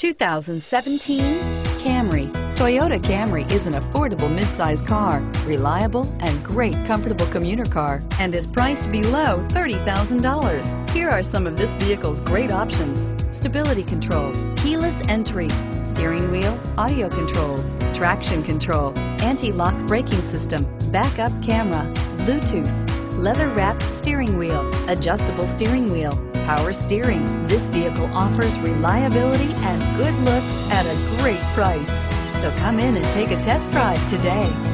2017 Camry. Toyota Camry is an affordable midsize car, reliable and great comfortable commuter car, and is priced below $30,000. Here are some of this vehicle's great options: stability control, keyless entry, steering wheel audio controls, traction control, anti-lock braking system, backup camera, Bluetooth, leather-wrapped steering wheel, adjustable steering wheel, power steering. This vehicle offers reliability and good looks at a great price. So come in and take a test drive today.